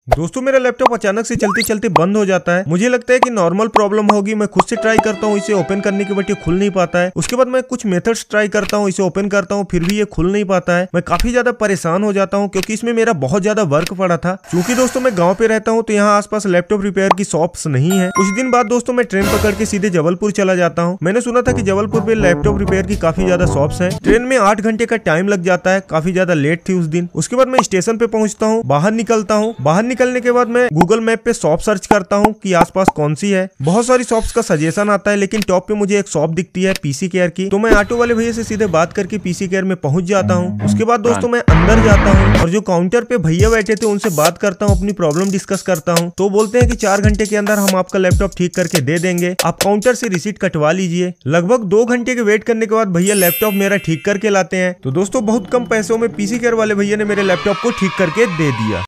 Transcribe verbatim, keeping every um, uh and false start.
दोस्तों मेरा लैपटॉप अचानक से चलते चलते बंद हो जाता है। मुझे लगता है कि नॉर्मल प्रॉब्लम होगी। मैं खुद से ट्राई करता हूँ इसे ओपन करने के, बट ये खुल नहीं पाता है। उसके बाद मैं कुछ मेथड्स ट्राई करता हूँ, इसे ओपन करता हूँ, फिर भी ये खुल नहीं पाता है। मैं काफी ज्यादा परेशान हो जाता हूँ क्योंकि इसमें मेरा बहुत ज्यादा वर्क पड़ा था। क्योंकि दोस्तों मैं गाँव पे रहता हूँ तो यहाँ आसपास लैपटॉप रिपेयर की शॉप्स नहीं है। कुछ दिन बाद दोस्तों मैं ट्रेन पकड़ के सीधे जबलपुर चला जाता हूँ। मैंने सुना था कि जबलपुर पे लैपटॉप रिपेयर की काफी ज्यादा शॉप्स है। ट्रेन में आठ घंटे का टाइम लग जाता है, काफी ज्यादा लेट थी उस दिन। उसके बाद मैं स्टेशन पे पहुंचता हूँ, बाहर निकलता हूँ। बाहर निकलने के बाद मैं गूगल मैप पे शॉप सर्च करता हूँ कि आसपास कौन सी है। बहुत सारी शॉप्स का सजेशन आता है, लेकिन टॉप पे मुझे एक शॉप दिखती है पीसी केयर की। तो मैं ऑटो वाले भैया से सीधे बात करके पीसी केयर में पहुंच जाता हूँ। उसके बाद दोस्तों मैं अंदर जाता हूँ और जो काउंटर पे भैया बैठे थे उनसे बात करता हूँ, अपनी प्रॉब्लम डिस्कस करता हूँ। तो बोलते हैं कि चार घंटे के अंदर हम आपका लैपटॉप ठीक करके दे देंगे, आप काउंटर से रिसीट कटवा लीजिए। लगभग दो घंटे के वेट करने के बाद भैया लैपटॉप मेरा ठीक करके लाते हैं। तो दोस्तों बहुत कम पैसों में पीसी केयर वाले भैया ने मेरे लैपटॉप को ठीक करके दे दिया।